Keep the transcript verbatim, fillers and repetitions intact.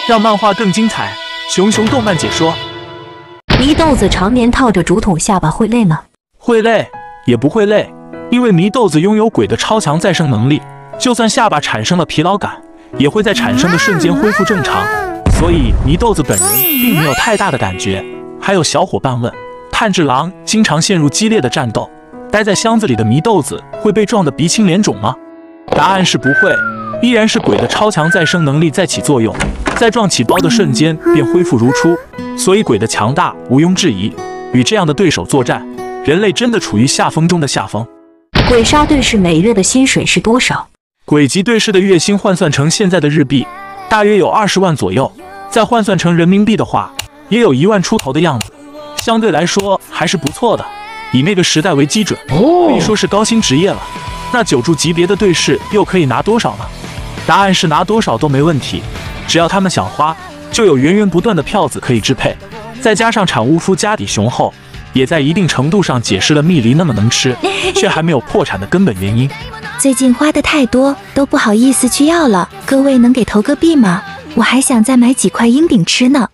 让漫画更精彩。熊熊动漫解说。 祢豆子常年套着竹筒下巴会累吗？ 会累，也不会累，因为祢豆子拥有鬼的超强再生能力，就算下巴产生了疲劳感，也会在产生的瞬间恢复正常。所以祢豆子本人并没有太大的感觉。还有小伙伴问，炭治郎经常陷入激烈的战斗，待在箱子里的祢豆子会被撞得鼻青脸肿吗？答案是不会，依然是鬼的超强再生能力在起作用，在撞起包的瞬间便恢复如初。所以鬼的强大毋庸置疑。与这样的对手作战，人类真的处于下风中的下风。 鬼杀队士每日的薪水是多少？ 鬼级队士的月薪换算成现在的日币，大约有二十万左右，再换算成人民币的话，也有一万出头的样子，相对来说还是不错的。以那个时代为基准，可以说是高薪职业了。那九柱级别的队士又可以拿多少呢？答案是拿多少都没问题，只要他们想花，就有源源不断的票子可以支配。再加上产屋夫家底雄厚，也在一定程度上解释了蜜梨那么能吃，却还没有破产的根本原因。 最近花的太多，都不好意思去要了。各位能给投个币吗？我还想再买几块鹰饼吃呢。